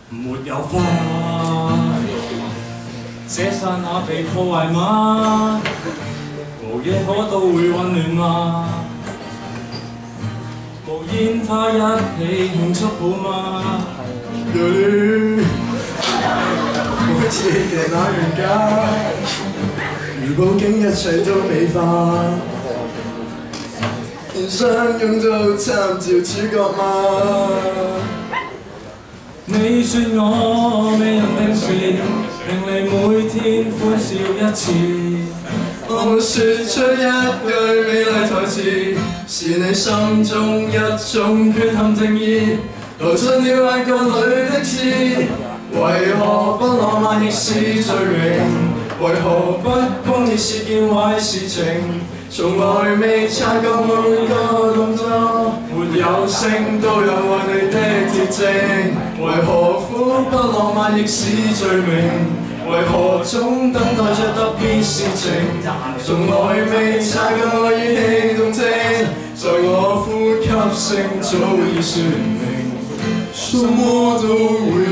沒有花，這剎那被破壞嗎？無嘢可都會混亂嗎？無煙花一起慶祝好嗎？ 每次嘅那樣家，如報警一切都美化，連相擁都參照主角嗎？ 你說我美人定時，令你每天歡笑一次。 我說出一句美麗台詞，是你心中一種缺陷正義，逃進了眼角裏的刺。為何不浪漫亦是罪名？為何不公亦是件壞事情？從來未察覺每個動作，沒有聲都有愛你的鐵證。為何苦不浪漫亦是罪名？為何總等待着特別事情？從來未察覺我語氣動靜，在我呼吸聲早已説明，什麼都會。